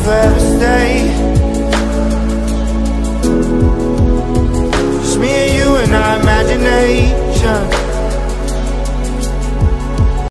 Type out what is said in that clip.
forever stay. Just me and you in our imagination.